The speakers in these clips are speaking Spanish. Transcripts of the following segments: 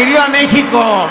¡Que viva México!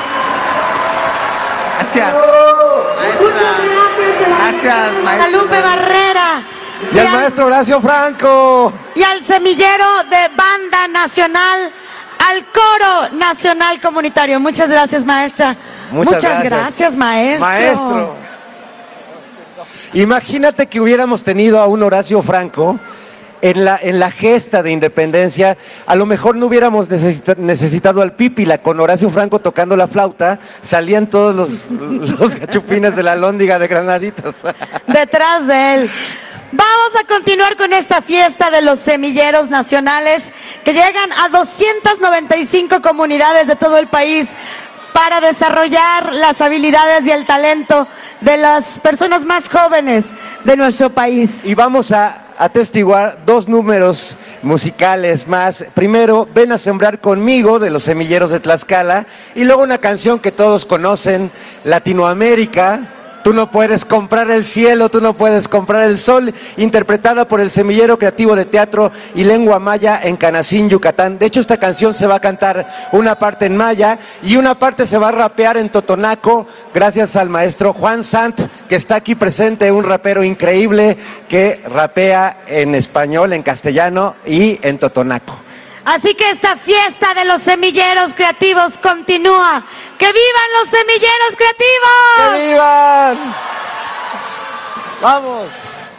Gracias. Muchas gracias. Gracias, maestro. A Lupe Barrera. Y al maestro Horacio Franco. Y al semillero de Banda Nacional, al Coro Nacional Comunitario. Muchas gracias, maestra. Muchas gracias, maestro. Maestro. Imagínate que hubiéramos tenido a un Horacio Franco en la gesta de independencia. A lo mejor no hubiéramos necesitado al Pípila. Con Horacio Franco tocando la flauta salían todos los cachupines de la Alhóndiga de Granaditas. Detrás de él. Vamos a continuar con esta fiesta de los semilleros nacionales que llegan a 295 comunidades de todo el país para desarrollar las habilidades y el talento de las personas más jóvenes de nuestro país. Y vamos a atestiguar dos números musicales más. Primero, Ven a sembrar conmigo, de los Semilleros de Tlaxcala, y luego una canción que todos conocen, Latinoamérica. Tú no puedes comprar el cielo, tú no puedes comprar el sol, interpretada por el Semillero Creativo de Teatro y Lengua Maya en Canacín, Yucatán. De hecho, esta canción se va a cantar una parte en maya y una parte se va a rapear en totonaco, gracias al maestro Juan Sant, que está aquí presente, un rapero increíble que rapea en español, en castellano y en totonaco. Así que esta fiesta de los semilleros creativos continúa. ¡Que vivan los semilleros creativos! ¡Que vivan! ¡Vamos!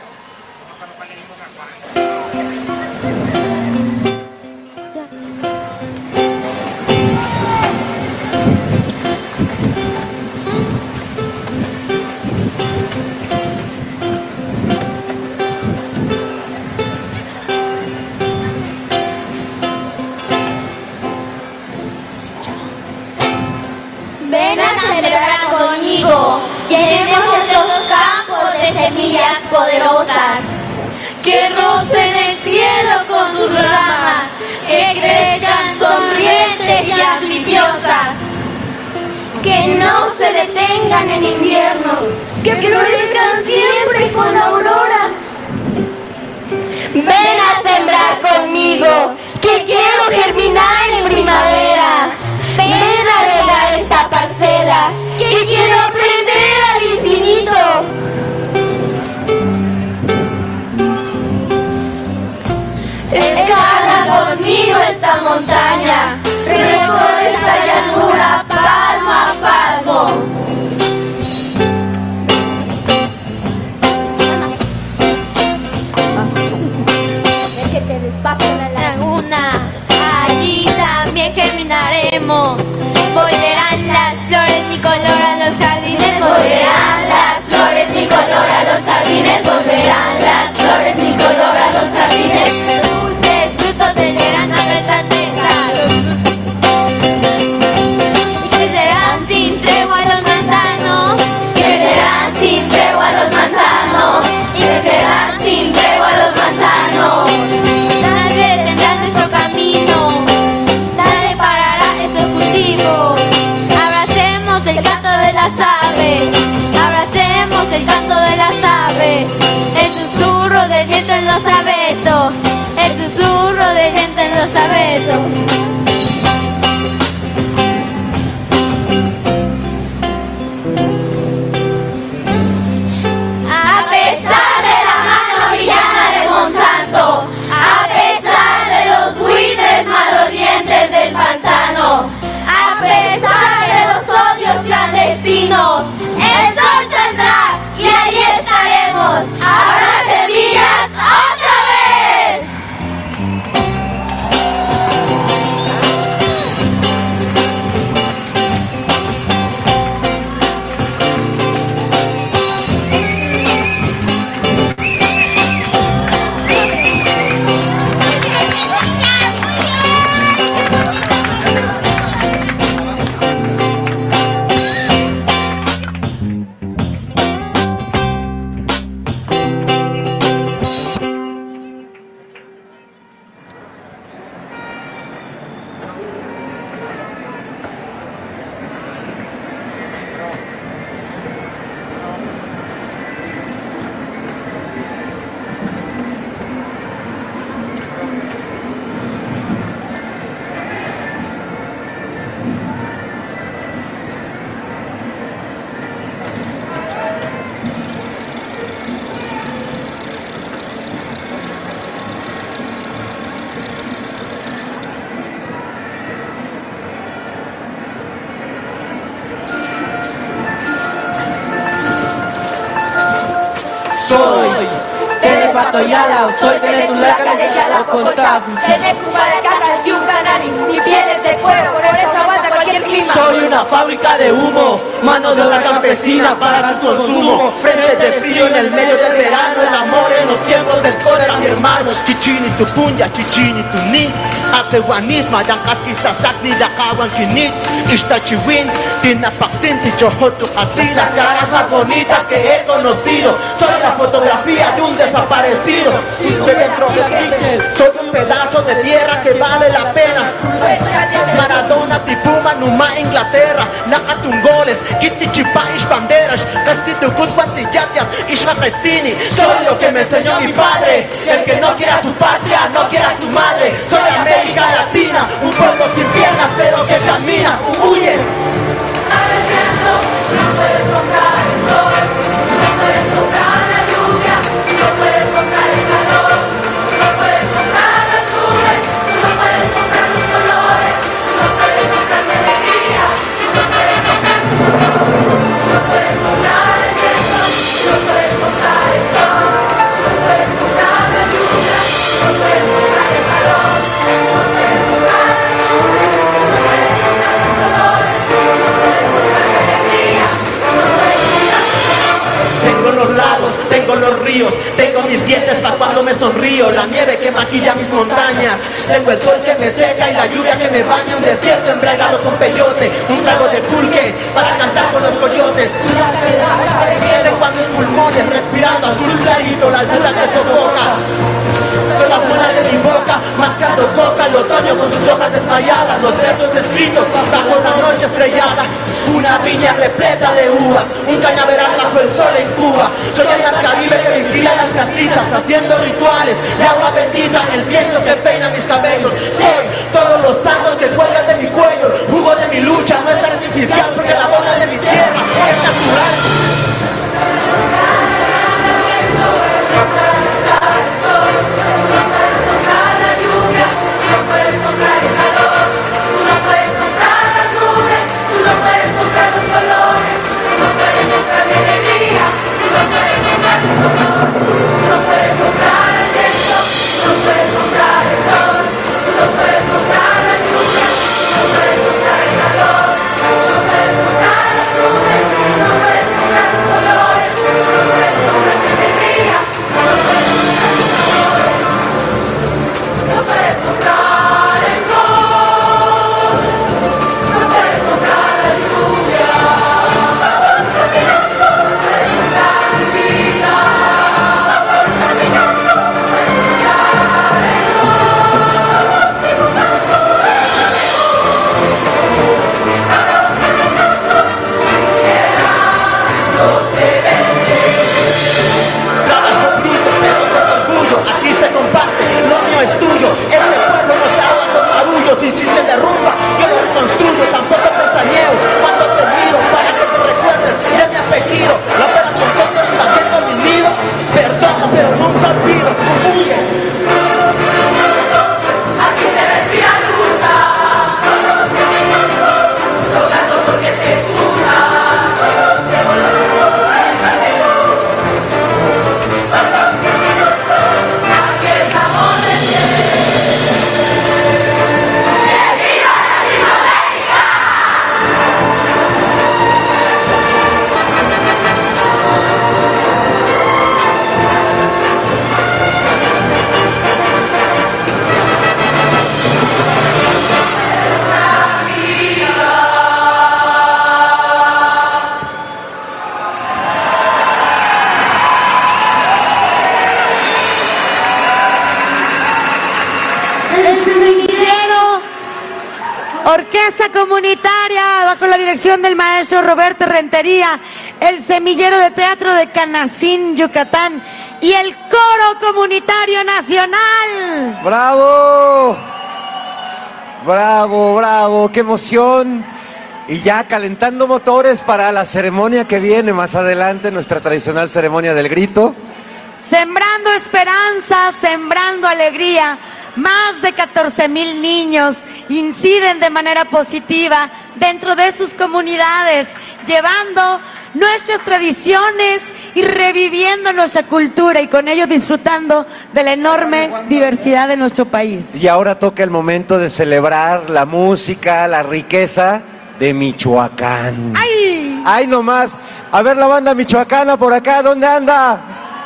Ven a celebrar conmigo, llenemos los campos de semillas poderosas, que rocen el cielo con sus ramas, que crezcan sonrientes y ambiciosas, que no se detengan en invierno, que florezcan siempre con aurora. Ven a sembrar conmigo, que quiero germinar en primavera. Ven a regar esta parcela, que quiero aprender al infinito. Escala conmigo esta montaña, recorre esta llanura palmo a palmo. Soy Telepato Yala, soy Teletulaca de Yala, Contabi. Tiene Cuba de cajas y un canal, mi piel es de cuero, por eso aguanta cualquier clima. Soy una fábrica de humo, mano de obra campesina para el consumo. Frente de frío en el medio del verano, el amor en los tiempos del cólera, mi hermano. Chichini tu punya, chichini tu nin. Atsewanisma, yakakista sakni, yakawan kinit. Ishtachiwin, tinapaksin, tichoho tu Y las caras más bonitas que he conocido. Soy la fotografía de un desaparecido. Soy dentro del Beatle, soy un pedazo de tierra que vale la pena. Maradona, Tipuma, Numa, Inglaterra. Nakatun goles, Kitty Chipa, Ish banderas. Castitu Kutwantiyatias, Ish Majestini. Soy lo que me enseñó mi padre. El que no quiera su patria, no quiera su madre. Soy América Latina, un pueblo sin piernas pero que camina, huye. No puedes comprar el sol, no puedes comprar la lluvia, no puedes comprar el calor, no puedes comprar las nubes, no puedes comprar los colores, no puedes comprar mi alegría, no puedes comprar mi dolor, no puedes comprar el viento, no puedes comprar el sol, no puedes comprar la lluvia, no puedes comprar el calor, no puedes comprar las nubes, no puedes comprar los colores, no puedes comprar mi alegría. Tengo los lagos, tengo los ríos, tengo mis dientes para cuando me sonrío, la nieve que maquilla mis montañas, tengo el sol que me seca y la lluvia que me baña, un desierto embriagado con peyote, un trago de pulque para cantar con los coyotes, tengo a mis pulmones respirando azul clarito, la altura que sofoca. Son las muelas de mi boca, mascando coca, el otoño con sus hojas desmayadas, los versos escritos bajo la noche estrellada, una viña repleta de uvas, un cañaveral bajo el sol en Cuba. Soy el mar Caribe que vigila las casitas, haciendo rituales de agua bendita, el viento que peina mis cabellos. Soy todos los santos que cuelgan de mi cuello, jugo de mi lucha, no es artificial porque la boda de mi tierra es natural. Y si se derrumba, yo lo reconstruyo, tampoco pestañeo cuando te miro para que te recuerdes de mi apellido. La operación Cóndor invadiendo mi nido, perdono pero nunca olvido. Huye. Aquí se respira lucha, tocando porque se escucha. Aquí estamos de pie. Orquesta Comunitaria, bajo la dirección del maestro Roberto Rentería, el Semillero de Teatro de Canacín, Yucatán, y el Coro Comunitario Nacional. ¡Bravo! ¡Bravo, bravo! ¡Qué emoción! Y ya calentando motores para la ceremonia que viene más adelante, nuestra tradicional ceremonia del grito. Sembrando esperanza, sembrando alegría. Más de 14,000 niños inciden de manera positiva dentro de sus comunidades, llevando nuestras tradiciones y reviviendo nuestra cultura y con ello disfrutando de la enorme diversidad de nuestro país. Y ahora toca el momento de celebrar la música, la riqueza de Michoacán. ¡Ay! ¡Ay, nomás! A ver la banda michoacana por acá, ¿dónde anda?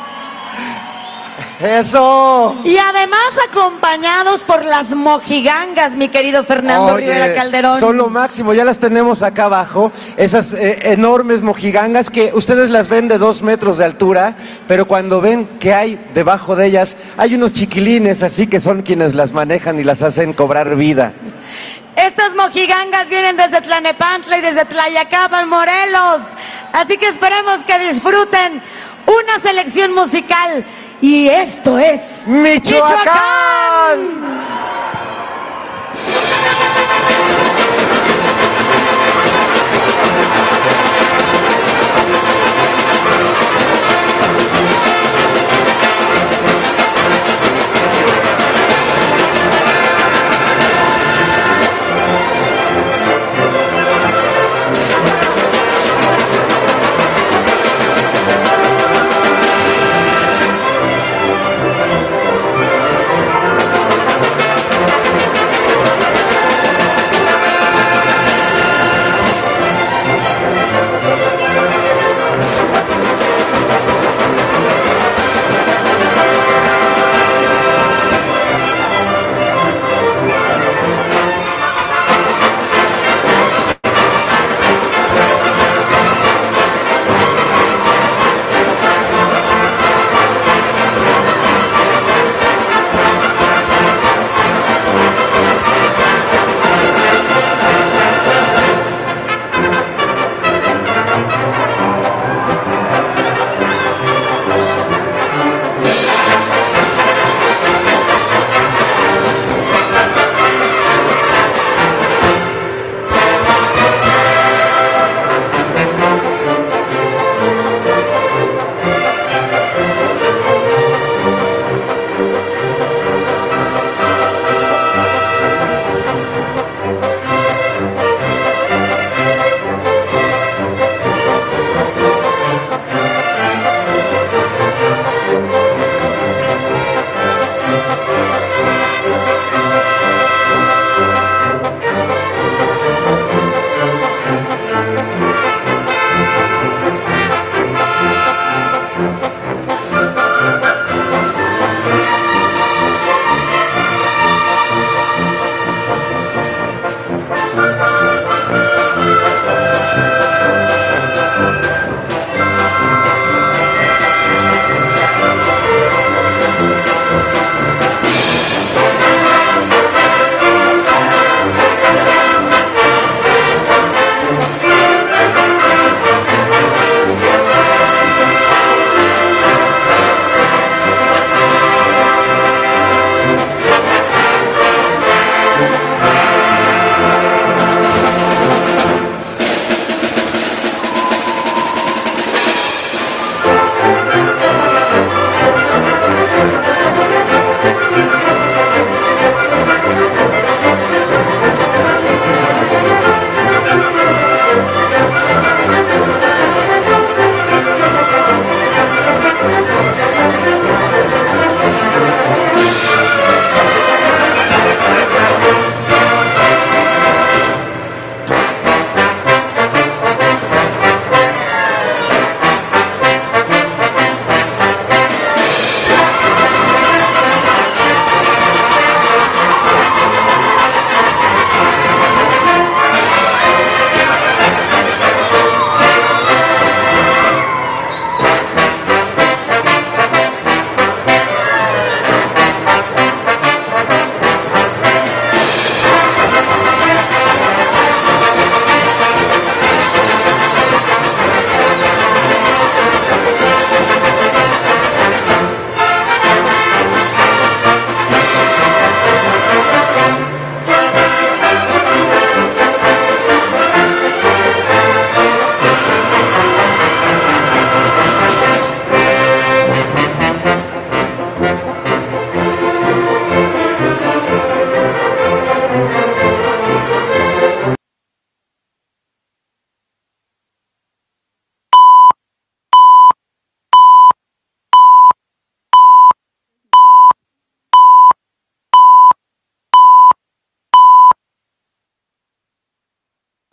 ¡Eso! Y además acompañados por las mojigangas, mi querido Fernando Oye, Rivera Calderón. son lo máximo, ya las tenemos acá abajo, esas enormes mojigangas que ustedes las ven de 2 metros de altura, pero cuando ven que hay debajo de ellas, hay unos chiquilines así que son quienes las manejan y las hacen cobrar vida. Estas mojigangas vienen desde Tlanepantla y desde Tlayacapan, Morelos. Así que esperemos que disfruten una selección musical. Y esto es ¡Michoacán!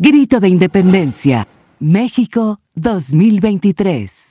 Grito de Independencia, México 2023.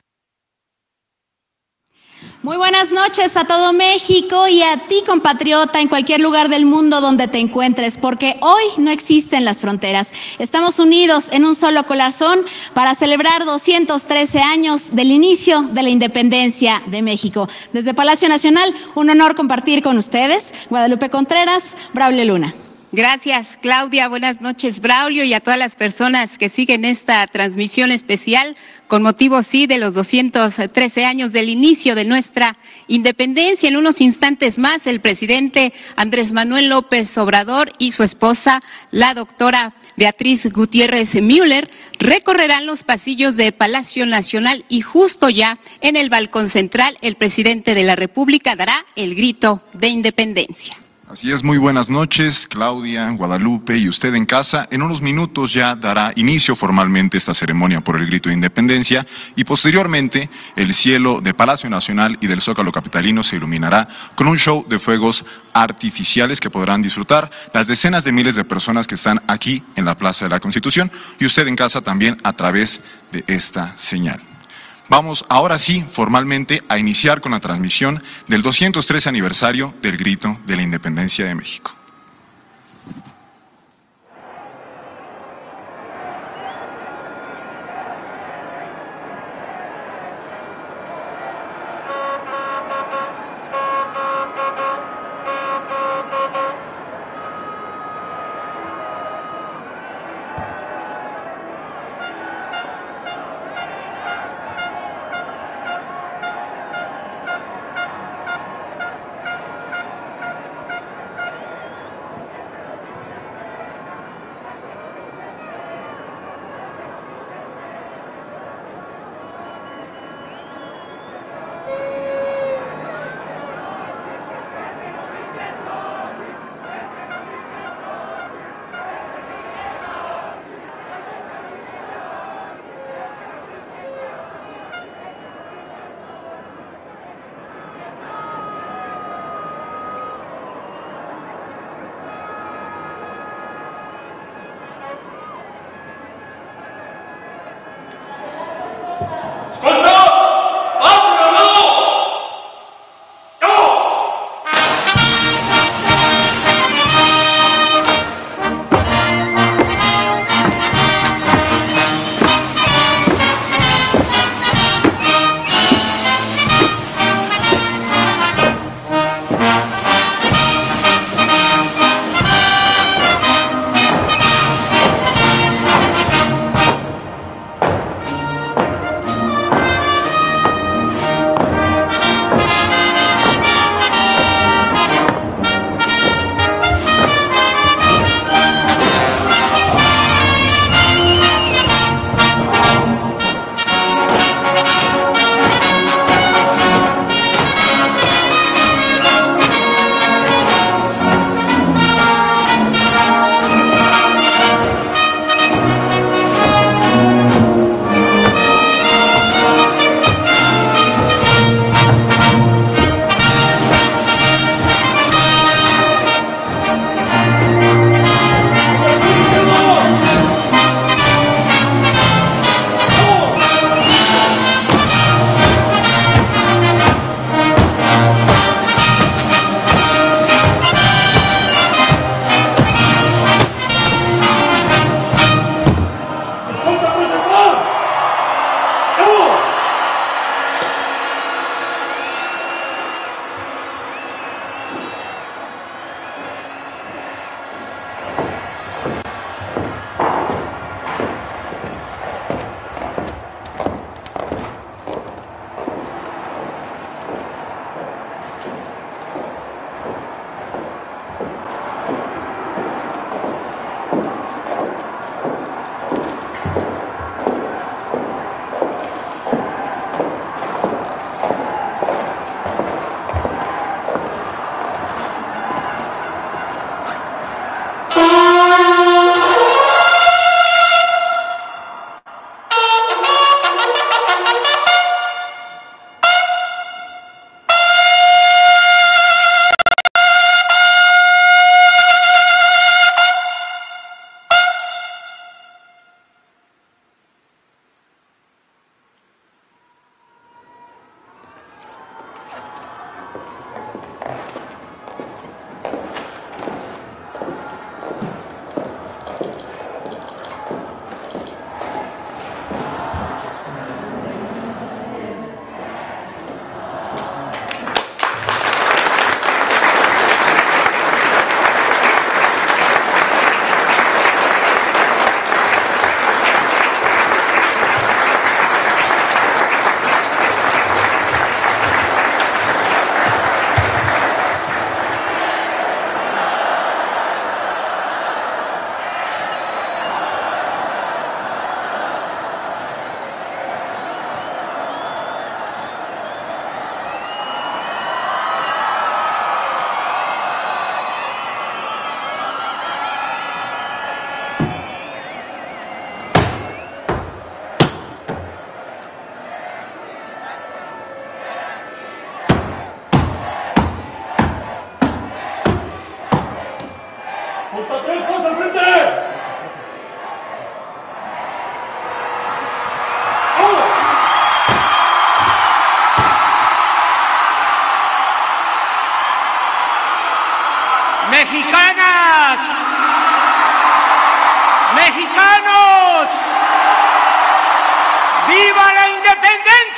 Muy buenas noches a todo México y a ti, compatriota, en cualquier lugar del mundo donde te encuentres, porque hoy no existen las fronteras. Estamos unidos en un solo corazón para celebrar 213 años del inicio de la independencia de México. Desde Palacio Nacional, un honor compartir con ustedes. Guadalupe Contreras, Braulio Luna. Gracias, Claudia. Buenas noches, Braulio, y a todas las personas que siguen esta transmisión especial con motivo, sí, de los 213 años del inicio de nuestra independencia. En unos instantes más, el presidente Andrés Manuel López Obrador y su esposa, la doctora Beatriz Gutiérrez Müller, recorrerán los pasillos de Palacio Nacional y justo ya en el balcón central, el presidente de la República dará el grito de independencia. Así es, muy buenas noches, Claudia, Guadalupe y usted en casa. En unos minutos ya dará inicio formalmente esta ceremonia por el grito de independencia y posteriormente el cielo de Palacio Nacional y del Zócalo capitalino se iluminará con un show de fuegos artificiales que podrán disfrutar las decenas de miles de personas que están aquí en la Plaza de la Constitución y usted en casa también a través de esta señal. Vamos ahora sí formalmente a iniciar con la transmisión del 213 aniversario del Grito de la Independencia de México.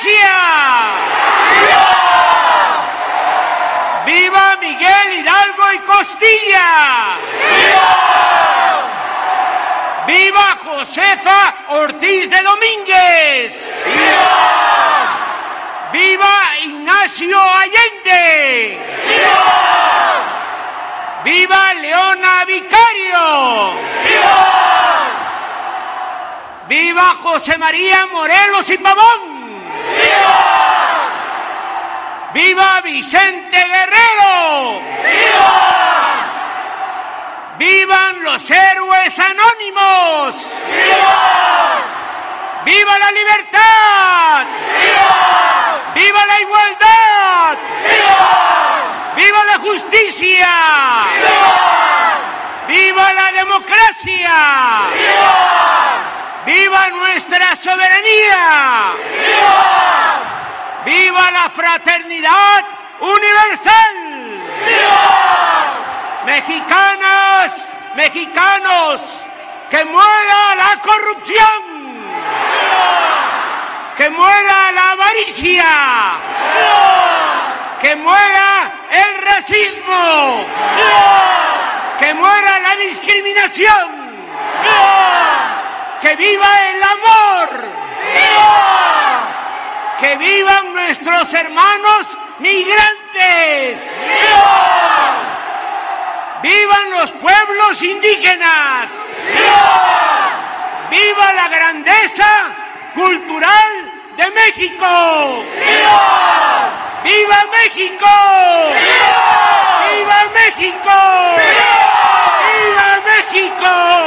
democracia! ¡Viva Miguel Hidalgo y Costilla! ¡Viva Josefa Ortiz de Domínguez! ¡Viva Ignacio Allende! ¡Viva Leona Vicario! ¡Viva José María Morelos y Pavón! ¡Viva Vicente Guerrero! ¡Vivan los héroes anónimos! ¡Viva la libertad! ¡Viva la igualdad! ¡Viva la justicia! ¡Viva la democracia! ¡Viva nuestra soberanía! ¡Viva la fraternidad universal! Mexicanas, mexicanos, que muera la corrupción, que muera la avaricia, que muera el racismo, que muera la discriminación, que viva el amor, que vivan nuestros hermanos migrantes. ¡Vivan los pueblos indígenas! ¡Viva la grandeza cultural de México! ¡Viva México! ¡Viva México! ¡Viva México!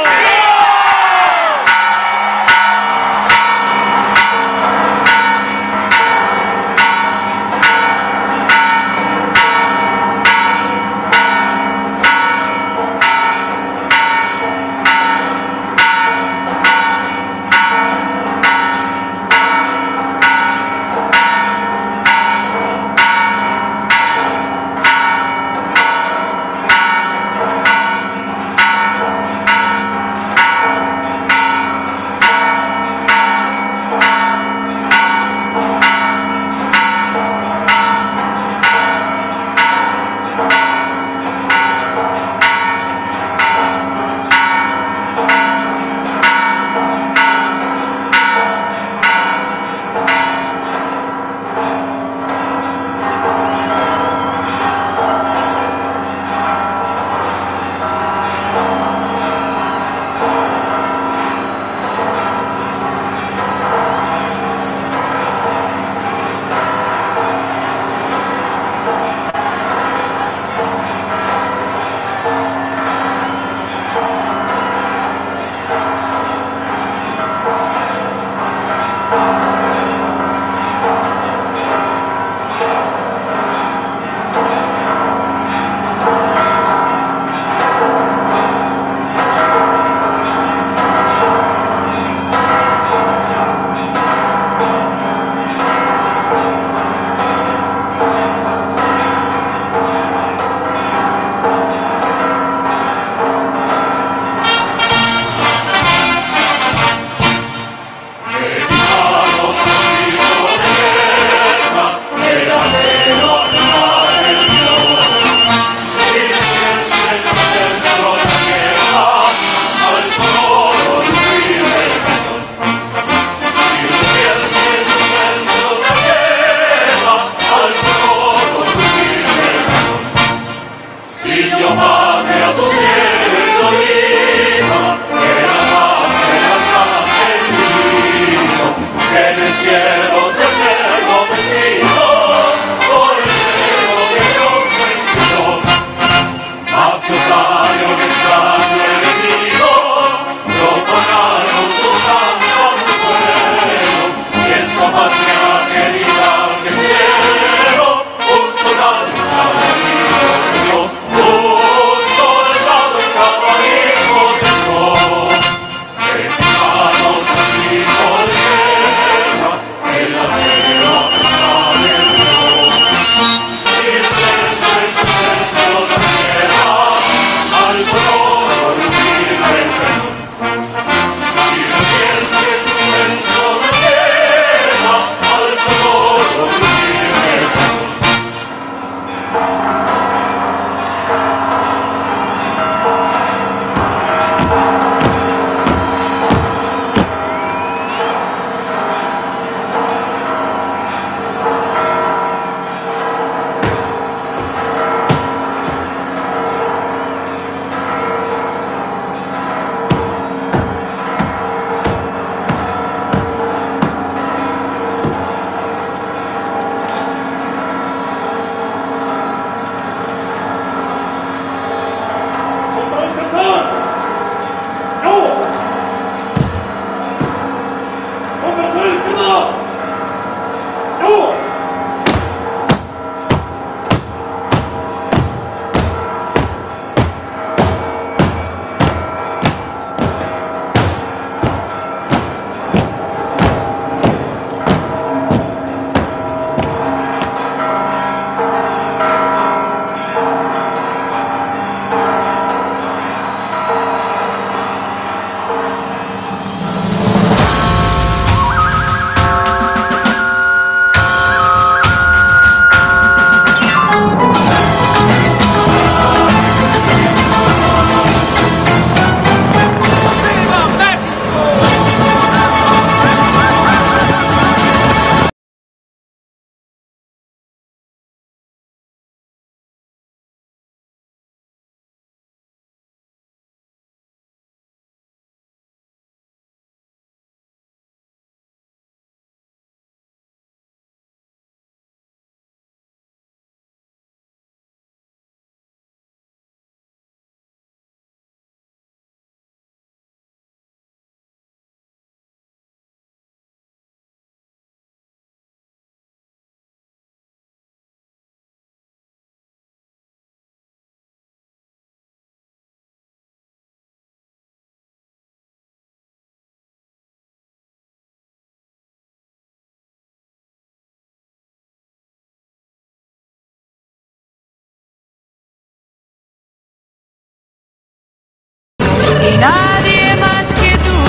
y nadie más que tú.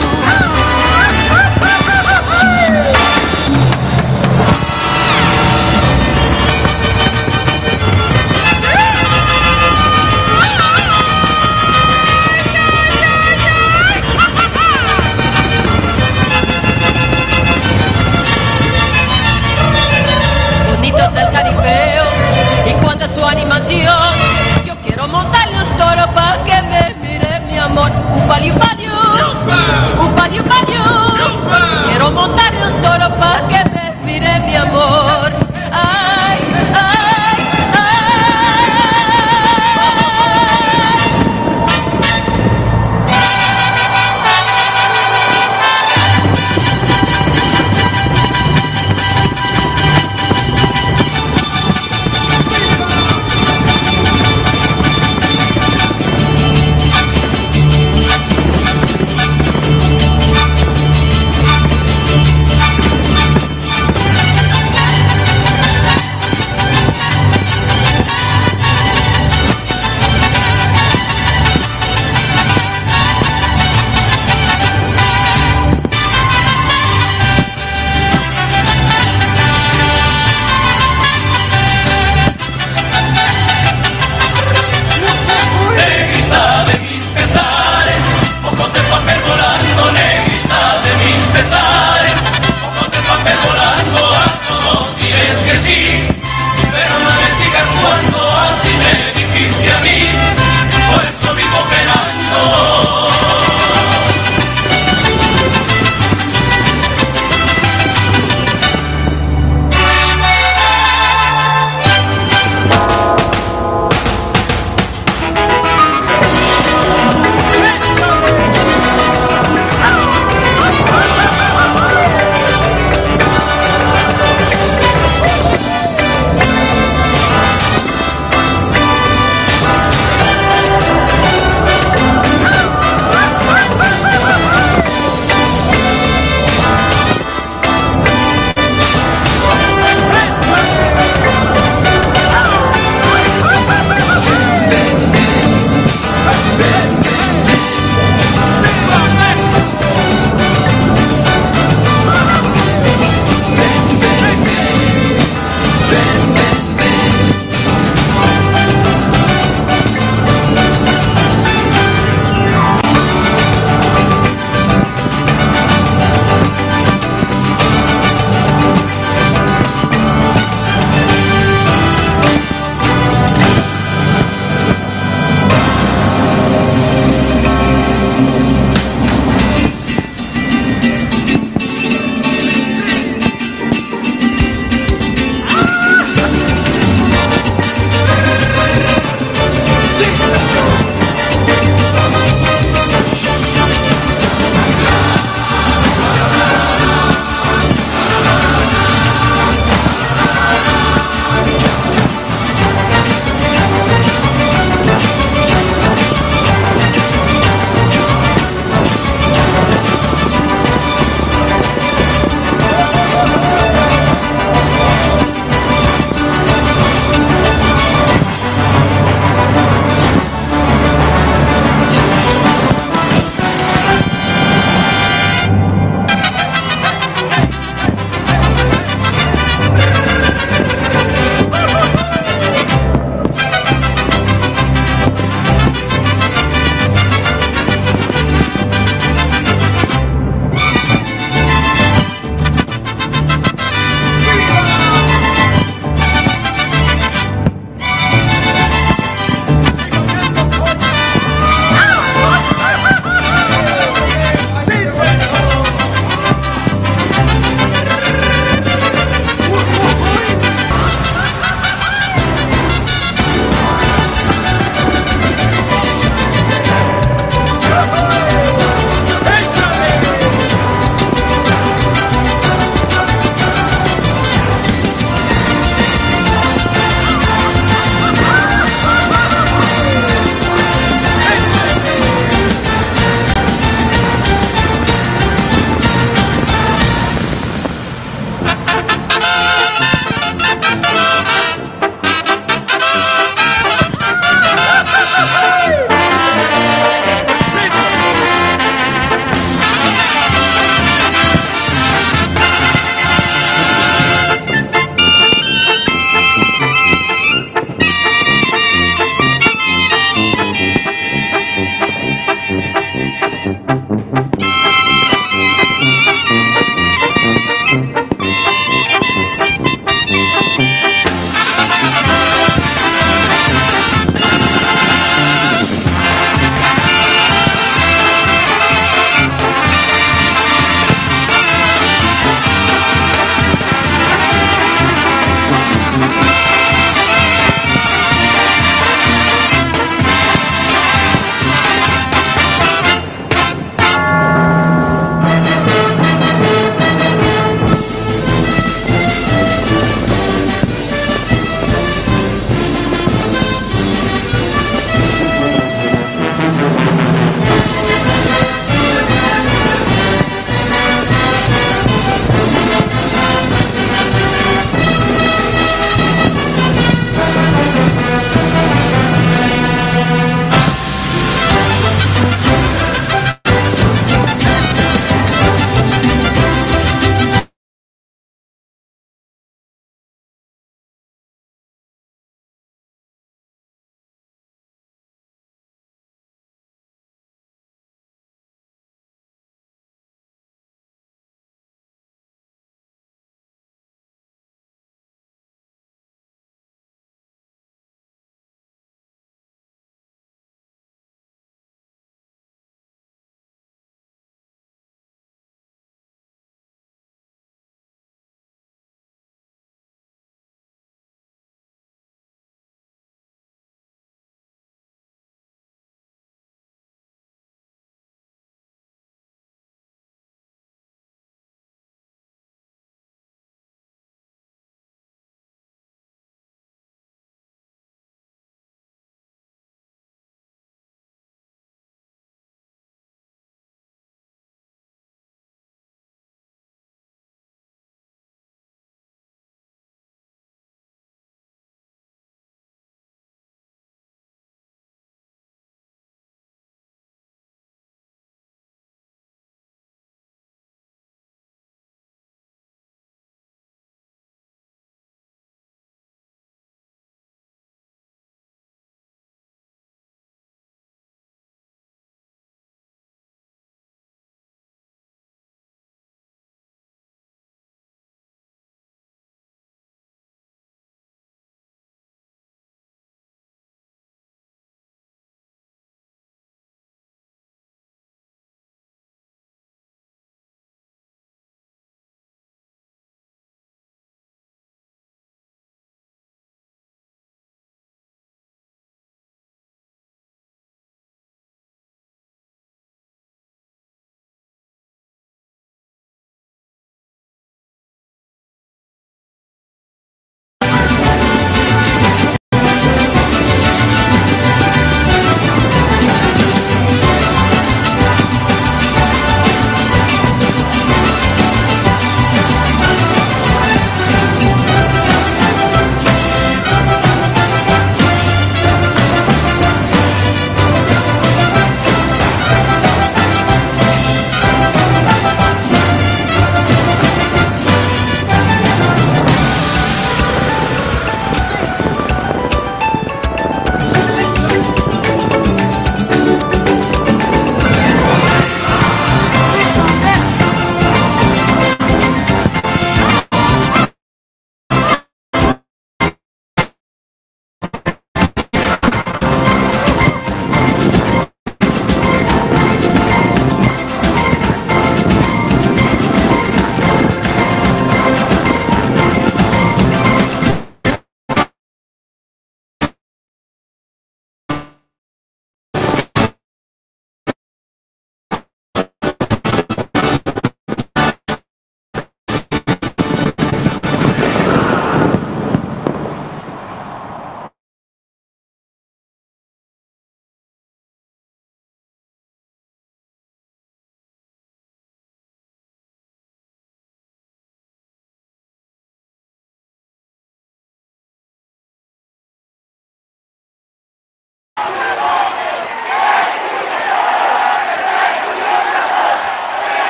Bonito es el jaripeo y cuando es su animación, yo quiero montarle un toro para que me mire mi amor. Upali, upali, upali, upali, quiero montarle un toro para que me mire mi amor. Ay, ay, ay.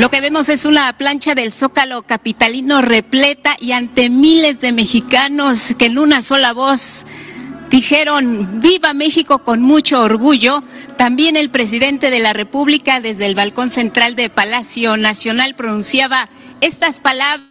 Lo que vemos es una plancha del Zócalo capitalino repleta y ante miles de mexicanos que en una sola voz dijeron ¡Viva México! Con mucho orgullo. También el presidente de la República desde el balcón central de Palacio Nacional pronunciaba estas palabras.